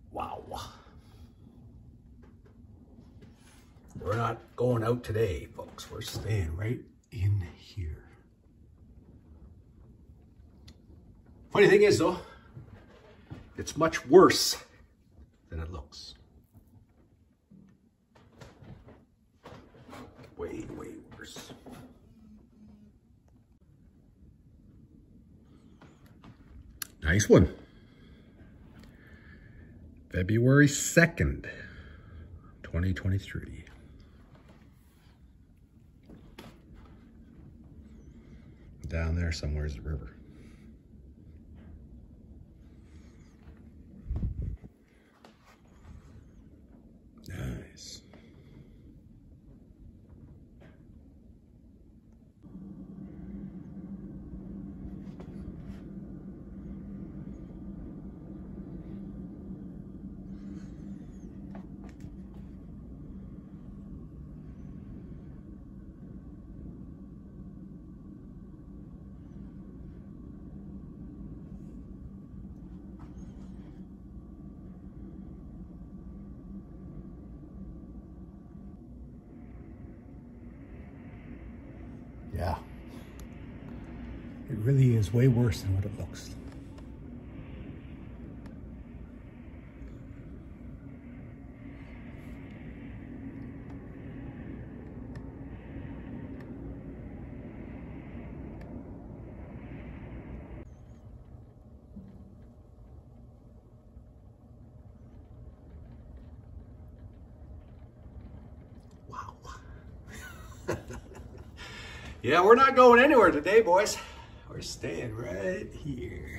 Wow. We're not going out today, folks. We're staying right in here. Funny thing is, though, it's much worse than it looks. Way, way worse. Nice one. February 2nd, 2023. Down there somewhere is the river. Nice. Yeah, it really is way worse than what it looks. Wow. Yeah, we're not going anywhere today, boys. We're staying right here.